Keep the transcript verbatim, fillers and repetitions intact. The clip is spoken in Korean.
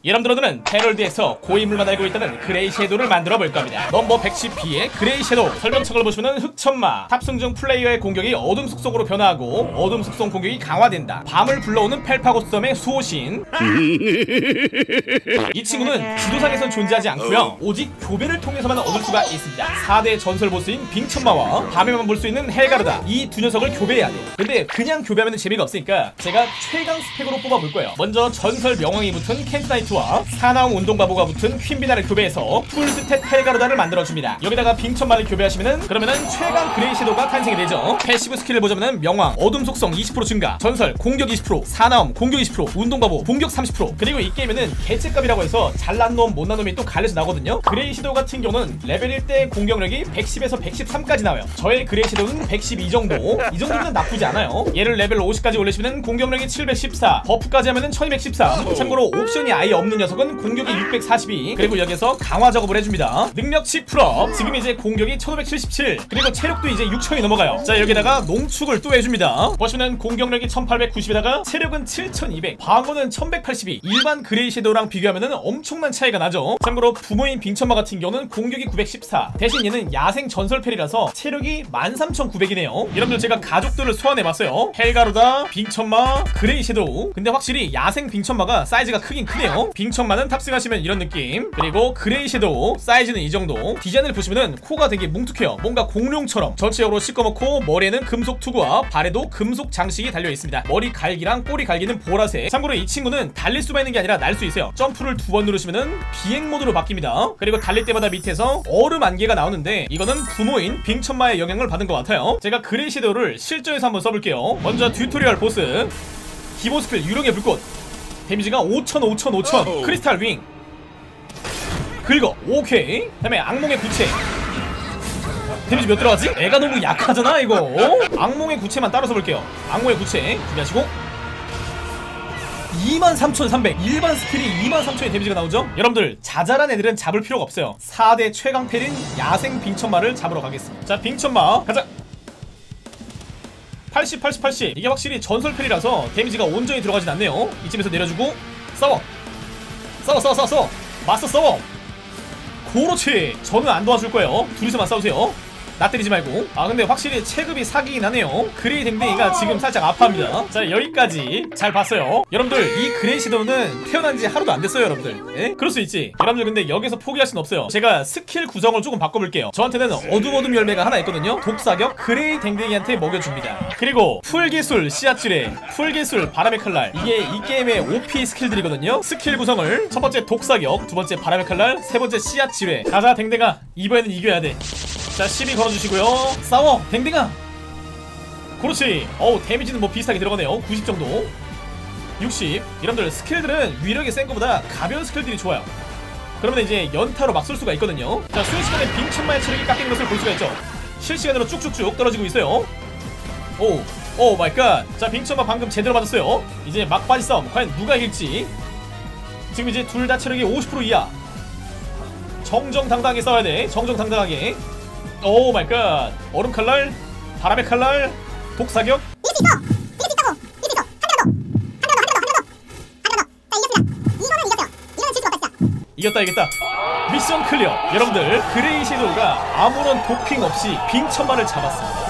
여러분들은 패럴드에서 고인물만 알고 있다는 그레이 섀도우를 만들어 볼 겁니다. 넘버 백십 비의 그레이 섀도우 설명창을 보시면 흑천마 탑승 중 플레이어의 공격이 어둠 속성으로 변화하고 어둠 속성 공격이 강화된다. 밤을 불러오는 펠파고스섬의 수호신. 이 친구는 지도상에선 존재하지 않고요, 오직 교배를 통해서만 얻을 수가 있습니다. 사 대 전설 보스인 빙천마와 밤에만 볼 수 있는 헬가르다, 이 두 녀석을 교배해야 돼. 근데 그냥 교배하면 재미가 없으니까 제가 최강 스펙으로 뽑아볼 거예요. 먼저 전설 명왕이 붙은 캔트나이트와 사나움 운동바보가 붙은 퀸비나를 교배해서 풀스탯 헬가르다를 만들어줍니다. 여기다가 빙천마를 교배하시면은 그러면은 최강 그레이 섀도우가 탄생이 되죠. 패시브 스킬을 보자면은 명왕 어둠 속성 이십 퍼센트 증가, 전설 공격 이십 퍼센트, 사나움 공격 이십 퍼센트, 운동바보 공격 삼십 퍼센트. 그리고 이 게임에는 개체값이라고 해서 잘난 놈 못난 놈이 또 갈려서 나오거든요. 그레이 섀도우 같은 경우는 레벨 일 때 공격력이 백십에서 백십삼까지 나와요. 저의 그레이 섀도우는 백십이 정도. 이 정도면 나쁘지 않아요. 얘를 레벨 오십까지 올리시면 공격력이 칠백십사, 버프까지 하면은 천이백십삼. 참고로 옵션이 아예 없는 녀석은 공격이 육백사십이. 그리고 여기서 강화 작업을 해줍니다. 능력치 풀업. 지금 이제 공격이 천오백칠십칠, 그리고 체력도 이제 육천이 넘어가요. 자, 여기다가 농축을 또 해줍니다. 보시면 공격력이 천팔백구십에다가 체력은 칠천이백, 방어는 천백팔십이. 일반 그레이 섀도우랑 비교하면은 엄청난 차이가 나죠. 참고로 부모인 빙천마 같은 경우는 공격이 구백십사, 대신 얘는 야생 전설펠이라서 체력이 만 삼천구백이네요 여러분들 제가 가족들을 소환해봤어요. 헬가루다, 빙천마, 그레이 섀도우. 근데 확실히 야생 빙천마가 사이즈가 크긴 크네요. 빙천마는 탑승하시면 이런 느낌, 그리고 그레이 섀도우 사이즈는 이 정도. 디자인을 보시면은 코가 되게 뭉툭해요. 뭔가 공룡처럼. 전체적으로 시꺼멓고 머리에는 금속 투구와 발에도 금속 장식이 달려있습니다. 머리 갈기랑 꼬리 갈기는 보라색. 참고로 이 친구는 달릴 수만 있는 게 아니라 날 수 있어요. 점프를 두 번 누르시면은 비행 모드로 바뀝니다. 그리고 달릴 때마다 밑에서 얼음 안개가 나오는데 이거는 부모인 빙천마의 영향을 받은 것 같아요. 제가 그레이 섀도우를 실전에서 한번 써볼게요. 먼저 튜토리얼 보스 기본 스킬 유령의 불꽃, 데미지가 오천 오천 오천. 크리스탈 윙 긁어, 오케이. 다음에 악몽의 구체, 데미지 몇 들어가지? 애가 너무 약하잖아 이거. 어? 악몽의 구체만 따로 써볼게요. 악몽의 구체 준비하시고 이만 삼천삼백. 일반 스킬이 이만 삼천의 데미지가 나오죠? 여러분들 자잘한 애들은 잡을 필요가 없어요. 사 대 최강펠인 야생 빙천마를 잡으러 가겠습니다. 자, 빙천마 가자. 팔십 팔십 팔십. 이게 확실히 전설펠이라서 데미지가 온전히 들어가진 않네요. 이쯤에서 내려주고 싸워 싸워 싸워 싸워 싸워 맞서 싸워. 그렇지. 저는 안 도와줄 거예요. 둘이서만 싸우세요. 나 때리지 말고. 아, 근데 확실히 체급이 사기긴 하네요. 그레이 댕댕이가 지금 살짝 아파합니다. 자, 여기까지 잘 봤어요. 여러분들 이 그레이 섀도우는 태어난 지 하루도 안 됐어요 여러분들. 에? 그럴 수 있지. 여러분들 근데 여기서 포기할 순 없어요. 제가 스킬 구성을 조금 바꿔볼게요. 저한테는 어둠어둠 열매가 하나 있거든요. 독사격 그레이 댕댕이한테 먹여줍니다. 그리고 풀기술 씨앗지뢰, 풀기술 바람의 칼날, 이게 이 게임의 오피 스킬들이거든요. 스킬 구성을 첫 번째 독사격, 두 번째 바람의 칼날, 세 번째 씨앗지뢰. 가자 댕댕아, 이번에는 이겨야 돼. 자, 십이 걸어주시고요. 싸워 댕댕아. 그렇지. 어우, 데미지는 뭐 비슷하게 들어가네요. 구십 정도, 육십. 여러분들 스킬들은 위력이 센 것보다 가벼운 스킬들이 좋아요. 그러면 이제 연타로 막 쏠 수가 있거든요. 자, 순식간에 빙천마의 체력이 깎인 것을 볼 수가 있죠. 실시간으로 쭉쭉쭉 떨어지고 있어요. 오, 오 마이 갓. 자, 빙천마 방금 제대로 맞았어요. 이제 막바지 싸움 과연 누가 이길지. 지금 이제 둘 다 체력이 오십 퍼센트 이하. 정정당당하게 싸워야 돼. 정정당당하게. 오 마이 갓. 얼음 칼날, 바람의 칼날, 독사격. 이길 수 있어! 이길 수 있다고! 이길 수 있어! 한 번 더! 한 번 더! 한 번 더! 한 번 더! 한 번 더! 자, 이겼습니다! 이거는 이겼어요! 이거는 질 수가 없다 진짜! 이겼다 이겼다. 미션 클리어. 여러분들 그레이 섀도우가 아무런 도핑 없이 빙천마를 잡았습니다.